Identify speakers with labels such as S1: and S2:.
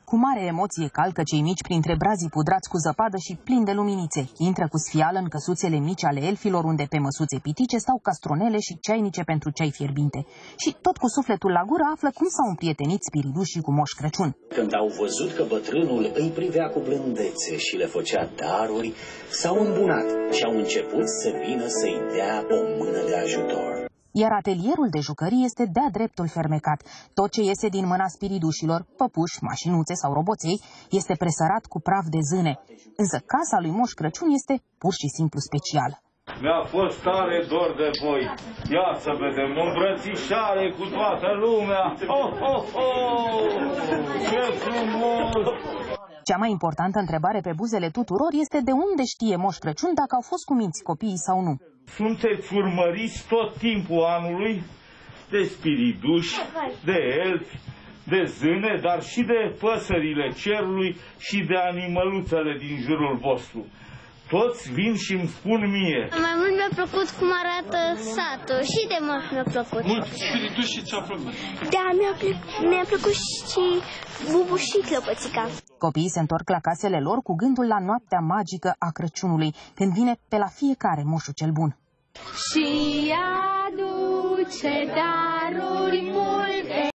S1: Cu mare emoție calcă cei mici printre brazii pudrați cu zăpadă și plini de luminițe. Intră cu sfială în căsuțele mici ale elfilor, unde pe măsuțe pitice stau castronele și ceainice pentru ceai fierbinte. Și tot cu sufletul la gură află cum s-au împrietenit spiridușii cu Moș Crăciun.
S2: Când au văzut că bătrânul îi privea cu blândețe și le făcea daruri, s-au îmbunat și au început să vină să-i dea o mână de ajutor.
S1: Iar atelierul de jucării este de-a dreptul fermecat. Tot ce iese din mâna spiridușilor, păpuși, mașinuțe sau roboței, este presărat cu praf de zâne. Însă casa lui Moș Crăciun este pur și simplu special.
S3: Mi-a fost tare dor de voi. Ia să vedem, îmbrățișare cu toată lumea. Oh, oh, oh! Ce frumos!
S1: Cea mai importantă întrebare pe buzele tuturor este de unde știe Moș Crăciun dacă au fost cuminți copiii sau nu.
S3: Sunteți urmăriți tot timpul anului de spiriduși, de elfi, de zâne, dar și de păsările cerului și de animăluțele din jurul vostru. Toți vin și îmi spun mie.
S4: Mai mult mi-a plăcut cum arată satul și de mult mi-a plăcut.
S5: Mult spiriduși și ți-a plăcut?
S4: Da, mi-a plăcut și Bubu și Clăpățica.
S1: Copiii se întorc la casele lor cu gândul la noaptea magică a Crăciunului, când vine pe la fiecare Moșul cel Bun.
S6: Și aduce daruri multe.